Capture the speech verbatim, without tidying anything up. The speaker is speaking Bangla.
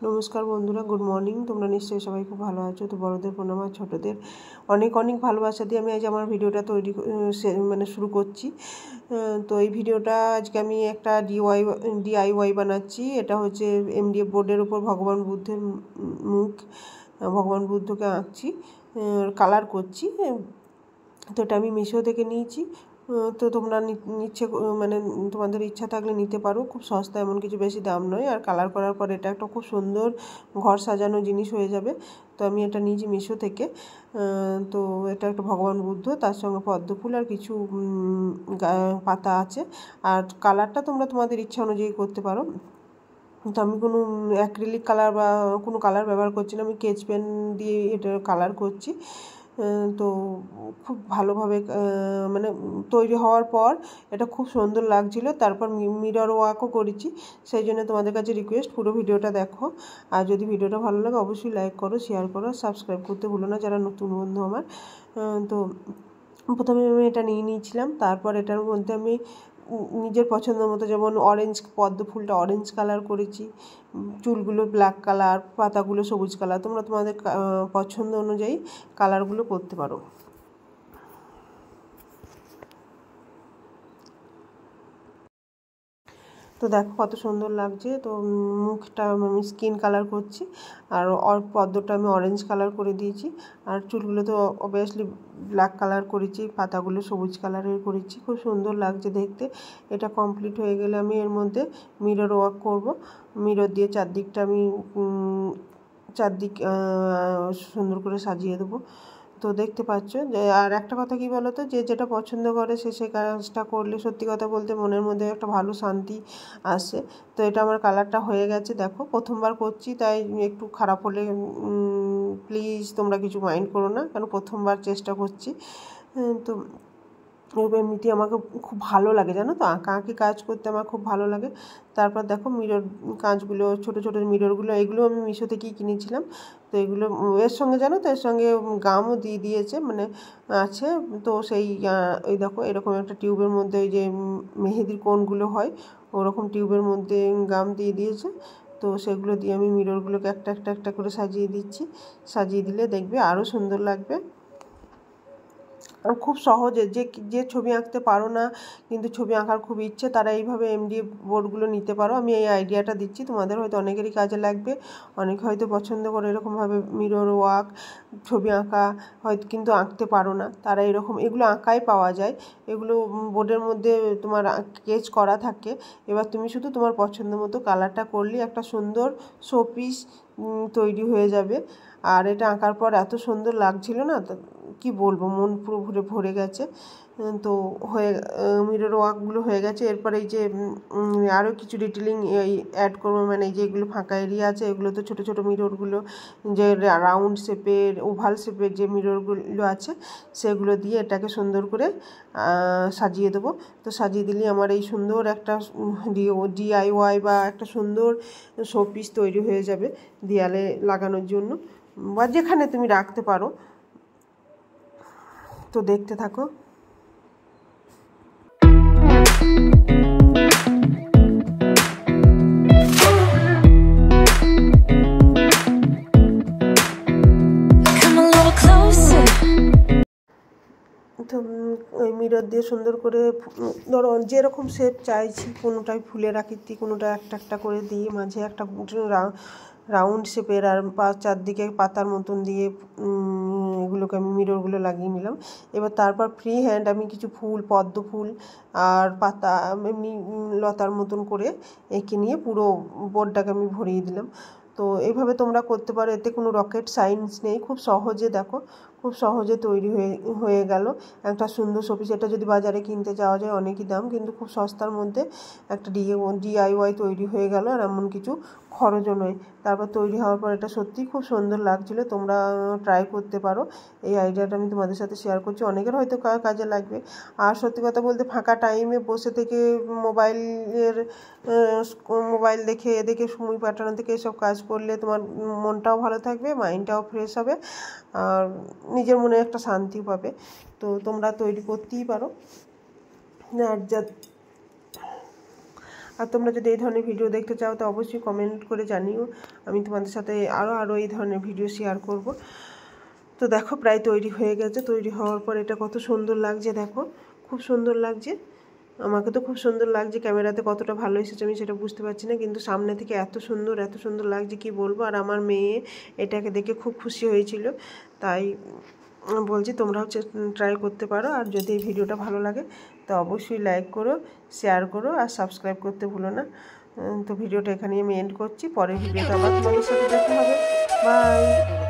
নমস্কার বন্ধুরা, গুড মর্নিং। তোমরা নিশ্চয়ই সবাই খুব ভালো আছো। তো বড়দের প্রণাম আর ছোটোদের অনেক অনেক ভালোবাসা দিয়ে আমি আজ আমার ভিডিওটা তৈরি মানে শুরু করছি। তো এই ভিডিওটা আজকে আমি একটা ডিওয়াই ডিআইওয়াই বানাচ্ছি। এটা হচ্ছে এমডিএফ বোর্ডের উপর ভগবান বুদ্ধের মুখ, ভগবান বুদ্ধকে আঁকছি, কালার করছি। তো এটা আমি মিশো থেকে নিয়েছি। তো তোমরা ইচ্ছে মানে তোমাদের ইচ্ছা থাকলে নিতে পারো। খুব সস্তা, এমন কিছু বেশি দাম নয়। আর কালার করার পর এটা একটা খুব সুন্দর ঘর সাজানো জিনিস হয়ে যাবে। তো আমি এটা নিয়েছি মিশো থেকে। তো এটা একটা ভগবান বুদ্ধ, তার সঙ্গে পদ্ম ফুল আর কিছু পাতা আছে। আর কালারটা তোমরা তোমাদের ইচ্ছা অনুযায়ী করতে পারো। তো আমি কোনো অ্যাক্রিলিক কালার বা কোনো কালার ব্যবহার করছি না, আমি স্কেচ পেন দিয়ে এটা কালার করছি। তো খুব ভালোভাবে মানে তৈরি হওয়ার পর এটা খুব সুন্দর লাগছিল। তারপর মিরর ওয়ার্কও করেছি। সেই জন্য তোমাদের কাছে রিকোয়েস্ট, পুরো ভিডিওটা দেখো। আর যদি ভিডিওটা ভালো লাগে অবশ্যই লাইক করো, শেয়ার করো, সাবস্ক্রাইব করতে ভুলো না যারা নতুন বন্ধু আমার। তো প্রথমে আমি এটা নিয়ে নিয়েছিলাম। তারপর এটার মধ্যে আমি নিজের পছন্দ মতো, যেমন অরেঞ্জ, পদ্ম ফুলটা অরেঞ্জ কালার করেছি, চুলগুলো ব্ল্যাক কালার, পাতাগুলো সবুজ কালার। তোমরা তোমাদের পছন্দ অনুযায়ী কালারগুলো করতে পারো। তো দেখো কত সুন্দর লাগছে। তো মুখটা আমি স্কিন কালার করছি, আর পদ্মটা আমি অরেঞ্জ কালার করে দিয়েছি। আর চুলগুলো তো অবভিয়াসলি ব্ল্যাক কালার করেছি, পাতাগুলো সবুজ কালারের করেছি। খুব সুন্দর লাগছে দেখতে। এটা কমপ্লিট হয়ে গেলে আমি এর মধ্যে মিরর ওয়ার্ক করব। মিরর দিয়ে চারদিকটা আমি চারদিক সুন্দর করে সাজিয়ে দেবো। তো দেখতে পাচ্ছ। আর একটা কথা কি বলো তো, যে যেটা পছন্দ করে সে সে কাজটা করলে সত্যি কথা বলতে মনের মধ্যে একটা ভালো শান্তি আসে। তো এটা আমার কালারটা হয়ে গেছে। দেখো প্রথমবার করছি, তাই একটু খারাপ হলে প্লিজ তোমরা কিছু মাইন্ড করো না, কারণ প্রথমবার চেষ্টা করছি। তো এমনিতেই আমাকে খুব ভালো লাগে, জানো তো, আঁকা আঁকি কাজ করতে আমার খুব ভালো লাগে। তারপর দেখো মিরর কাঁচগুলো, ছোটো ছোটো মিররগুলো, এগুলো আমি মিশো থেকেই কিনেছিলাম। তো এগুলো এর সঙ্গে জানো তো, এর সঙ্গে গামও দিয়ে দিয়েছে, মানে আছে। তো সেই ওই দেখো এরকম একটা টিউবের মধ্যে ওই যে মেহেদির কোণগুলো হয়, ওরকম টিউবের মধ্যে গাম দিয়ে দিয়েছে। তো সেগুলো দিয়ে আমি মিররগুলোকে একটা একটা একটা করে সাজিয়ে দিচ্ছি। সাজিয়ে দিলে দেখবে আরও সুন্দর লাগবে। খুব সহজে, যে যে ছবি আঁকতে পারো না কিন্তু ছবি আঁকার খুব ইচ্ছে, তারা এইভাবে এমডিএফ বোর্ডগুলো নিতে পারো। আমি এই আইডিয়াটা দিচ্ছি, তোমাদের হয়তো অনেকেরই কাজে লাগবে। অনেকে হয়তো পছন্দ করে এরকমভাবে মিরর ওয়ার্ক, ছবি আঁকা, হয়তো কিন্তু আঁকতে পারো না, তারা এরকম এগুলো আঁকাই পাওয়া যায়। এগুলো বোর্ডের মধ্যে তোমার স্কেচ করা থাকে। এবার তুমি শুধু তোমার পছন্দ মতো কালারটা করলে একটা সুন্দর শোপিস তৈরি হয়ে যাবে। আর এটা আঁকার পর এত সুন্দর লাগছিল না, কি বলবো, মন পুরো ভরে ভরে গেছে। তো হয়ে মিরর ওয়ার্কগুলো হয়ে গেছে। এরপরে এই যে আরও কিছু ডিটেলিং এই অ্যাড করবো, মানে এই যে এগুলো ফাঁকা এরিয়া আছে, এগুলো তো ছোটো ছোটো মিররগুলো, যে রাউন্ড শেপের, ওভাল শেপের যে মিররগুলো আছে সেগুলো দিয়ে এটাকে সুন্দর করে সাজিয়ে দেবো। তো সাজিয়ে দিলে আমার এই সুন্দর একটা ডিআইওয়াই বা একটা সুন্দর শোপিস তৈরি হয়ে যাবে দেয়ালে লাগানোর জন্য, বা যেখানে তুমি রাখতে পারো। তো দেখতে থাকো। তো ওই মিরর দিয়ে সুন্দর করে ধরো যেরকম শেপ চাইছি, কোনোটাই ফুলের আকৃতি, কোনোটা একটা একটা করে দিয়ে মাঝে একটা রাউন্ড শেপের, আর চারদিকে পাতার মতন দিয়ে এগুলোকে আমি মিররগুলো লাগিয়ে নিলাম। এবার তারপর ফ্রি হ্যান্ড আমি কিছু ফুল, পদ্ম ফুল আর পাতা এমনি লতার মতন করে এঁকে নিয়ে পুরো বোর্ডটাকে আমি ভরিয়ে দিলাম। তো এইভাবে তোমরা করতে পারো, এতে কোনো রকেট সায়েন্স নেই। খুব সহজে দেখো, খুব সহজে তৈরি হয়ে হয়ে গেল একটা সুন্দর শোপিস। এটা যদি বাজারে কিনতে যাওয়া যায় অনেকই দাম, কিন্তু খুব সস্তার মধ্যে একটা ডিআইওয়াই তৈরি হয়ে গেল, আর এমন কিছু খরচও নয়। তারপর তৈরি হওয়ার পর এটা সত্যিই খুব সুন্দর লাগছিলো। তোমরা ট্রাই করতে পারো। এই আইডিয়াটা আমি তোমাদের সাথে শেয়ার করছি, অনেকের হয়তো কাজে লাগবে। আর সত্যি কথা বলতে ফাঁকা টাইমে বসে থেকে মোবাইলের মোবাইল দেখে দেখে সময় পাঠানো থেকে এসব কাজ করলে তোমার মনটাও ভালো থাকবে, মাইন্ডটাও ফ্রেশ হবে, আর নিজের মনে একটা শান্তি পাবে। তো তোমরা তৈরি করতেই পারো। আর যা আর তোমরা যদি এই ধরনের ভিডিও দেখতে চাও তো অবশ্যই কমেন্ট করে জানিও, আমি তোমাদের সাথে আরও আরও এই ধরনের ভিডিও শেয়ার করব। তো দেখো প্রায় তৈরি হয়ে গেছে। তৈরি হওয়ার পর এটা কত সুন্দর লাগছে, দেখো খুব সুন্দর লাগছে। আমাকে তো খুব সুন্দর লাগছে, ক্যামেরাতে কতটা ভালো এসেছে আমি সেটা বুঝতে পারছি না, কিন্তু সামনে থেকে এত সুন্দর এত সুন্দর লাগছে কি বলবো। আর আমার মেয়ে এটাকে দেখে খুব খুশি হয়েছিল, তাই বলছি তোমরাও ট্রাই করতে পারো। আর যদি এই ভিডিওটা ভালো লাগে তো অবশ্যই লাইক করো, শেয়ার করো আর সাবস্ক্রাইব করতে ভুলো না। তো ভিডিওটা এখানেই আমি এন্ড করছি, পরের ভিডিওটা আবার তোমাদের সাথে দেখা হবে। বাই।